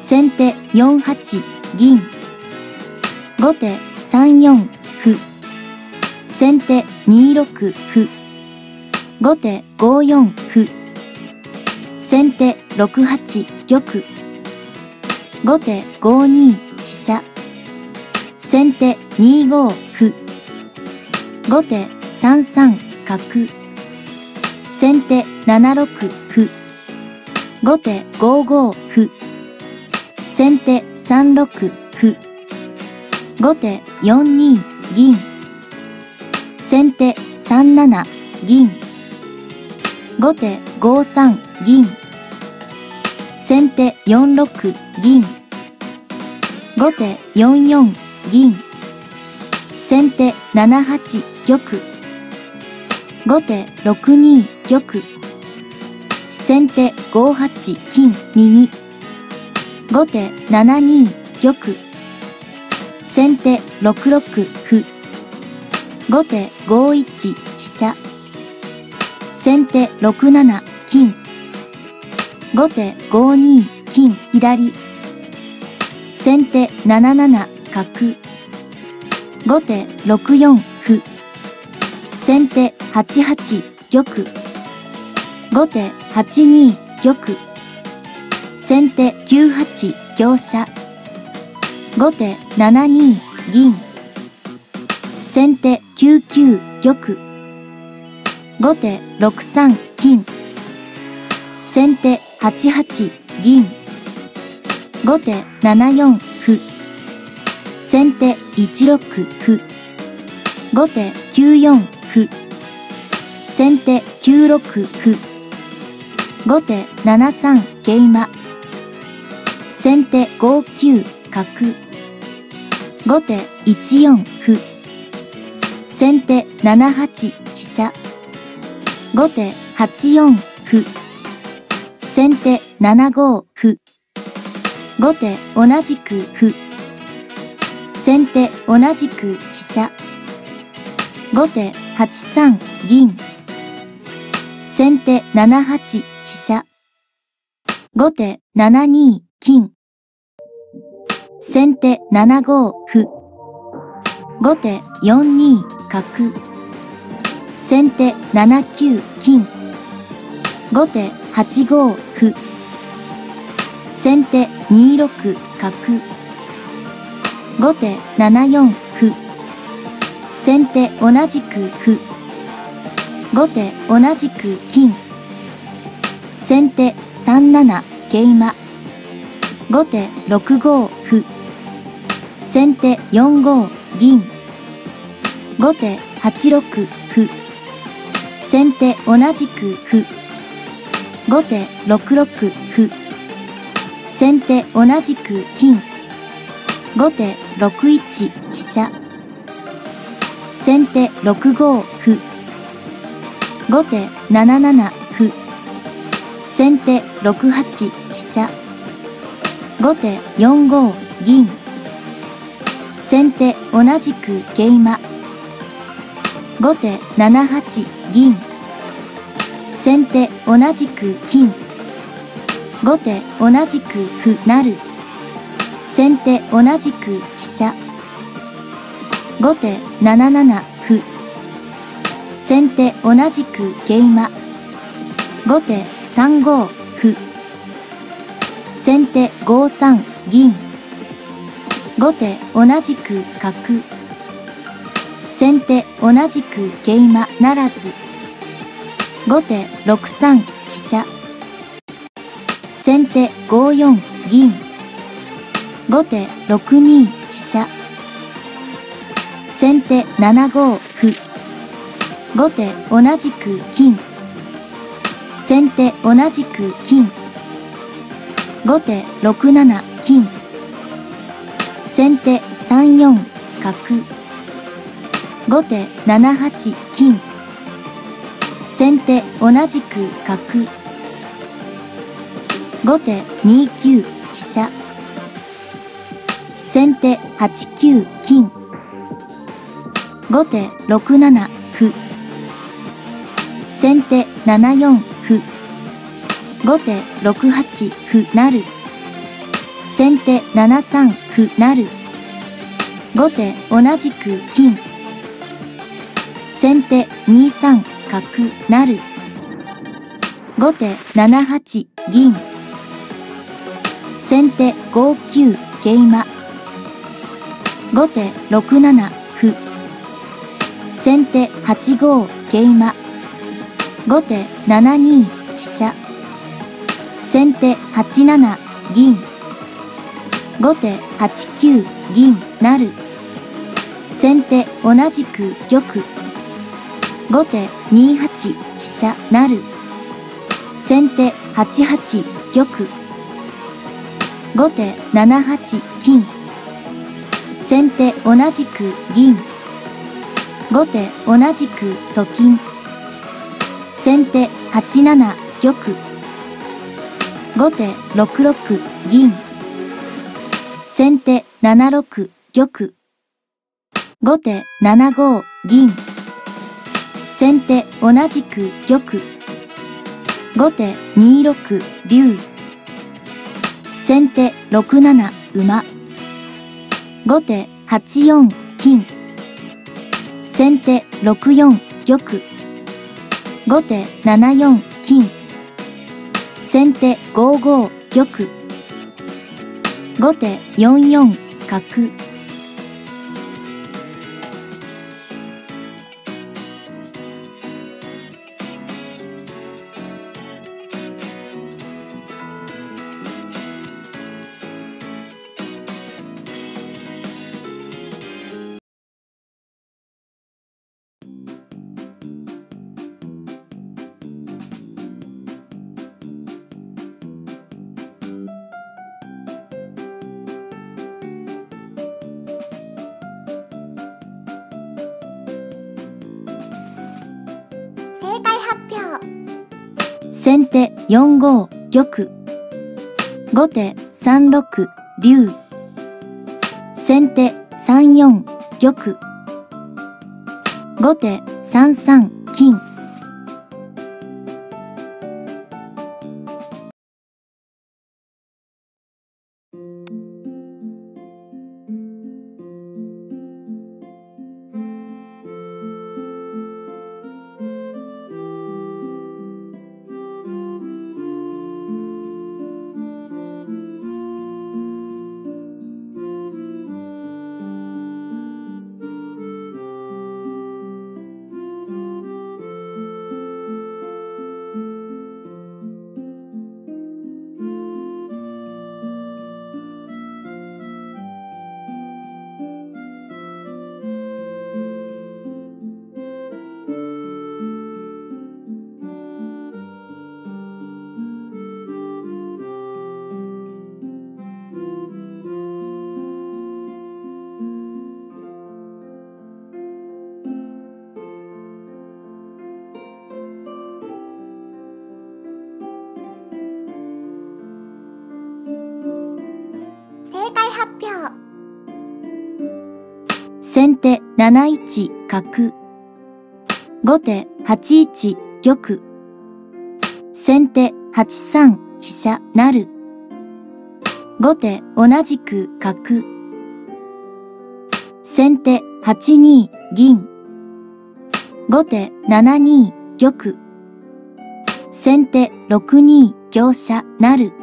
先手4八銀。後手3四歩。先手2六歩。後手5四歩。先手6八玉。後手5二飛車。先手2五歩。後手3三角。先手7六歩。後手5五歩。先手3六歩。後手4二銀。先手3七銀。後手5三銀。先手4六銀。後手4四銀。先手7八玉。後手6二玉。先手5八金右。後手7二玉。先手6六歩。後手5一飛車。先手6七金。後手5二金左。先手7七角。後手6四歩。先手8八玉。後手8二玉。先手9八香車。後手7二銀。先手9九玉。後手6三金。先手8八銀。後手7四歩。先手1六歩。後手9四歩。先手9六歩。後手7三桂馬。先手5九角。後手1四歩。先手7八飛車。後手8四歩。先手7五歩。後手同じく歩。先手同じく飛車。後手8三銀。先手7八飛車。後手7二金。先手7五歩。後手4二角。先手7九金。後手8五歩。先手2六角。後手7四歩。先手同じく歩。後手同じく金。先手3七桂馬。後手6五歩。先手4五銀。後手8六歩。先手同じく歩。後手6六歩。先手同じく金。後手6一飛車。先手6五歩。後手7七歩。先手6八飛車。後手4五銀。先手同じく桂馬。後手7八銀。先手同じく金。後手同じく歩成。先手同じく飛車。後手7七歩。先手同じく桂馬。後手3五歩。先手5三銀。後手同じく角。先手同じく桂馬ならず。後手6三飛車。先手5四銀。後手6二飛車。先手7五歩。後手同じく金。先手同じく金。後手6七金。先手3四角。後手7八金。先手同じく角。後手2九飛車。先手8九金。後手6七歩。先手7四歩。後手6八歩成。 先手7三歩成。後手同じく金。先手2三角成。後手7八銀。先手5九桂馬。後手6七歩。先手8五桂馬。後手7二飛車。先手8七銀。後手8九銀成。先手同じく玉。後手2八飛車成。先手8八玉。後手7八金。先手同じく銀。後手同じくと金。先手8七玉。後手6六銀。先手7六玉。後手7五銀。先手同じく玉。後手2六竜。先手6七馬。後手8四金。先手6四玉。後手7四金。先手5五玉。後手4四角。 正解発表。 先手4五玉。後手3六竜。先手3四玉。後手3三金。 正解発表。 先手7一角。後手8一玉。先手8三飛車成。後手同じく角。先手8二銀。後手7二玉。先手6二香車成。